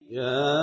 يا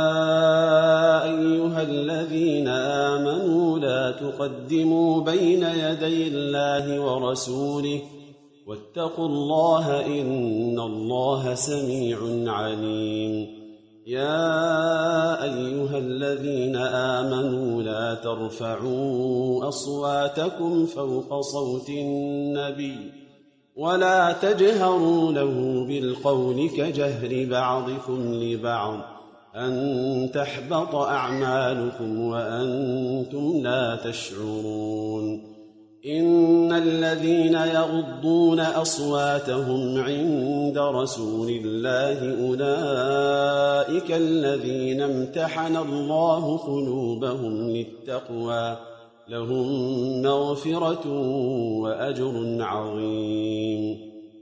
أيها الذين آمنوا لا تقدموا بين يدي الله ورسوله واتقوا الله إن الله سميع عليم. يا أيها الذين آمنوا لا ترفعوا أصواتكم فوق صوت النبي ولا تجهروا له بالقول كجهر بعضكم لبعض أن تحبط أعمالكم وأنتم لا تشعرون. إن الذين يغضون أصواتهم عند رسول الله أولئك الذين امتحن الله قلوبهم للتقوى لهم مغفرة وأجر عظيم.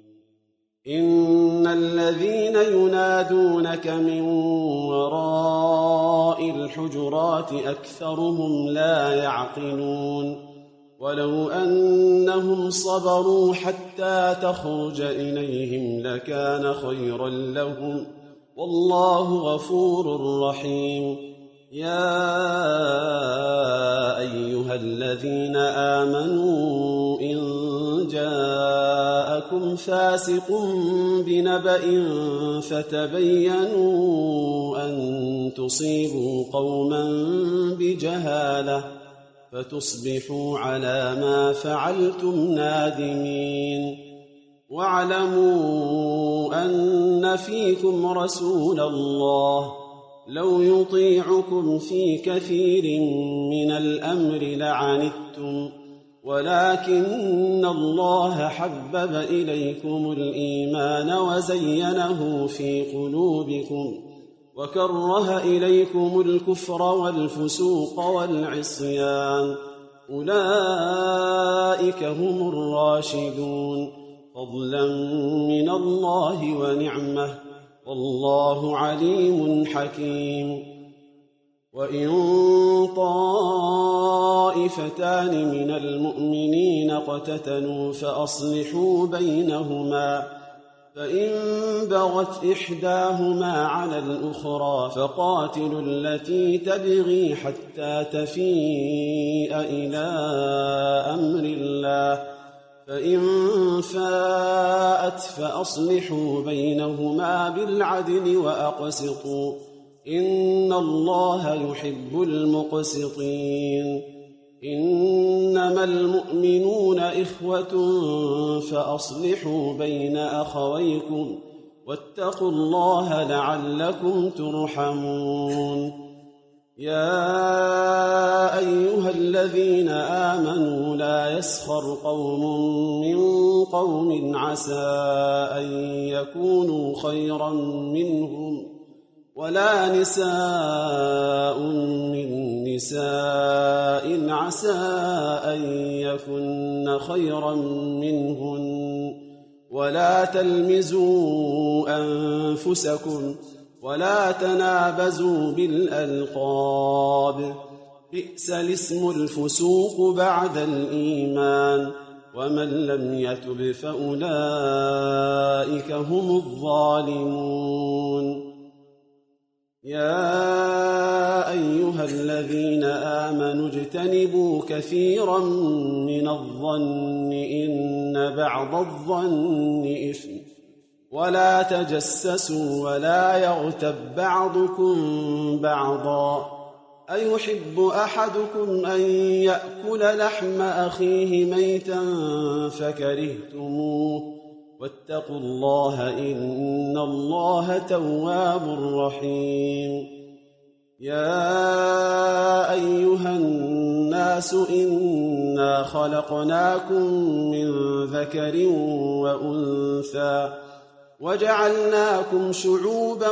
إن الذين ينادونك من وراء الحجرات أكثرهم لا يعقلون. ولو أنهم صبروا حتى تخرج إليهم لكان خيرا لهم والله غفور رحيم. يا أيها الذين آمنوا إن جاءكم فاسق بنبأ فتبينوا أن تصيبوا قوما بجهالة فتصبحوا على ما فعلتم نادمين. واعلموا أن فيكم رسول الله لو يطيعكم في كثير من الأمر لعنتم ولكن الله حبب إليكم الإيمان وزينه في قلوبكم وكره إليكم الكفر والفسوق والعصيان أولئك هم الراشدون فضلا من الله ونعمه والله عليم حكيم. وإن طائفتان من المؤمنين اقتتلوا فأصلحوا بينهما فإن بغت إحداهما على الأخرى فقاتلوا التي تبغي حتى تفيء إلى أمر الله فإن فاءت فأصلحوا بينهما بالعدل وأقسطوا إن الله يحب المقسطين. إنما المؤمنون إخوة فأصلحوا بين أخويكم واتقوا الله لعلكم ترحمون. يا أيها الذين آمنوا لا يسخر قوم من قوم عسى أن يكونوا خيرا منهم ولا نساء من نساء عسى أن يكن خيرا منهن ولا تلمزوا أنفسكم ولا تنابزوا بالألقاب بئس الاسم الفسوق بعد الإيمان ومن لم يتب فأولئك هم الظالمون. يا أيها الذين آمنوا اجتنبوا كثيرا من الظن إن بعض الظن إثم ولا تجسسوا ولا يغتب بعضكم بعضا أيحب أحدكم أن يأكل لحم أخيه ميتا فكرهتموه واتقوا الله إن الله تواب رحيم. يا أيها الناس إنا خلقناكم من ذكر وأنثى وجعلناكم شعوبا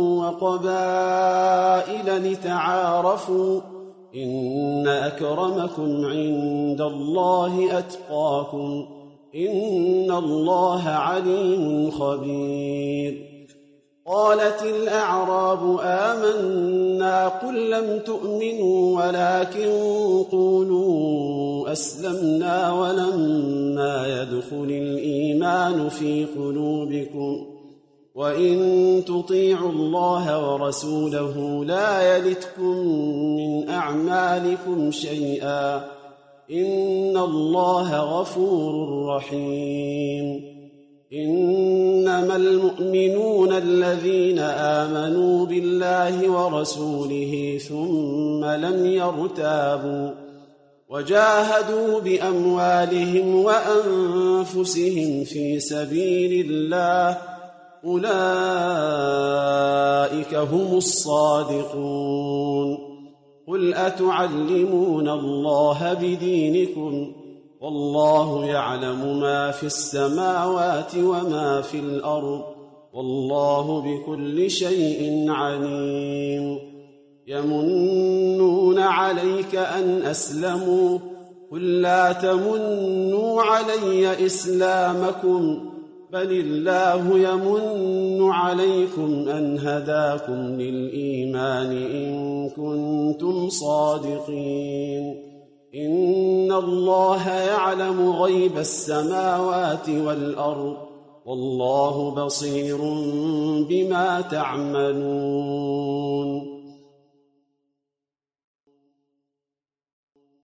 وقبائل لتعارفوا إن أكرمكم عند الله أتقاكم إن الله عليم خبير. قالت الأعراب آمنا قل لم تؤمنوا ولكن قولوا أسلمنا ولما يدخل الإيمان في قلوبكم وإن تطيعوا الله ورسوله لا يلتكم من أعمالكم شيئا إن الله غفور رحيم إنما المؤمنون الذين آمنوا بالله ورسوله ثم لم يرتابوا وجاهدوا بأموالهم وأنفسهم في سبيل الله أولئك هم الصادقون قل أتعلمون الله بدينكم والله يعلم ما في السماوات وما في الأرض والله بكل شيء عليم يمنون عليك أن أسلموا قل لا تمنوا علي إسلامكم بل الله يمن عليكم أن هداكم للإيمان إن كنتم صادقين إن الله يعلم غيب السماوات والأرض والله بصير بما تعملون